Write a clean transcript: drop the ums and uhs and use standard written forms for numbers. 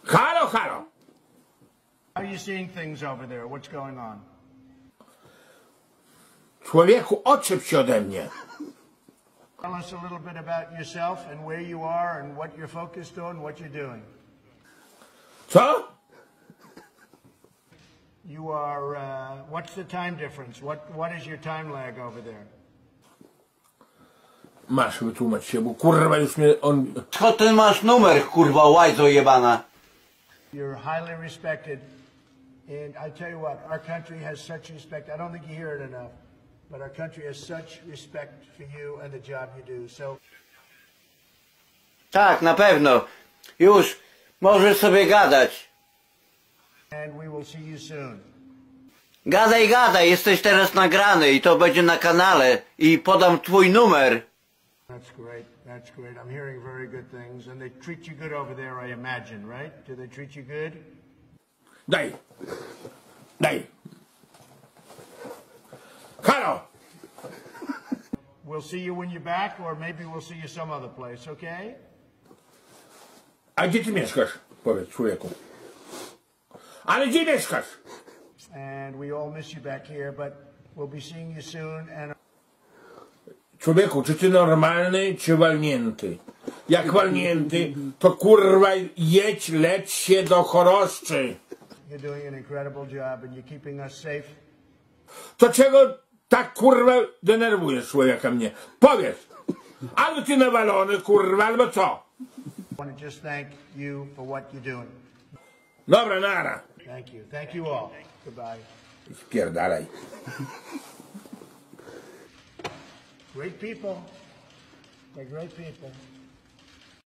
Halo, halo. How are you seeing things over there? What's going on? Człowieku, odczep się ode mnie. Tell us a little bit about yourself and where you are and what you're focused on, what you're doing. Co? You are, what's the time difference? What is your time lag over there? Masz wytłumacz się, bo kurwa już mnie on... Co ty masz numer, kurwa, łajzo jebana? You're highly respected, and I tell you what, our country has such respect. I don't think you hear it enough, but our country has such respect for you and the job you do. So. Tak, na pewno. Już możesz sobie gadać. And we will see you soon. Gadaj, gadaj, jesteś teraz nagrany i to będzie na kanale i podam twój numer. That's great. That's great. I'm hearing very good things, and they treat you good over there, I imagine, right? Do they treat you good? Daj. Daj. Halo. We'll see you when you're back, or maybe we'll see you some other place, okay? A gdzie ty mieszkasz? Powiedz człowieku. Ale gdzie mieszkasz? And we all miss you back here, but we'll be seeing you soon. And Człowieku, czy ty normalny, czy walnięty? Jak walnięty, to kurwa jedź, lecz się do choroszczy. you're doing an incredible job, and you're keeping us safe. To czego tak kurwa denerwujesz człowieka mnie? Powiedz. Albo ty nawalony kurwa, albo co? I want to just thank you for what you're doing. Dobra, nara. Thank you. Thank you all. Goodbye. Spierdalaj. Great people. They're great people.